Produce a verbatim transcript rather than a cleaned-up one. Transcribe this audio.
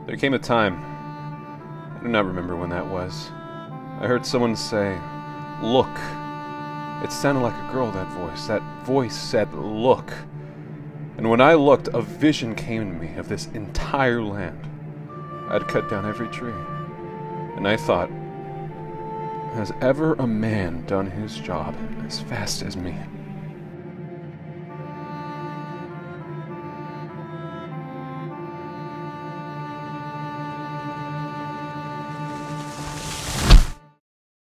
There came a time, I do not remember when that was, I heard someone say, "Look." It sounded like a girl, that voice. That voice said, "Look." And when I looked, a vision came to me of this entire land. I'd cut down every tree. And I thought, has ever a man done his job as fast as me?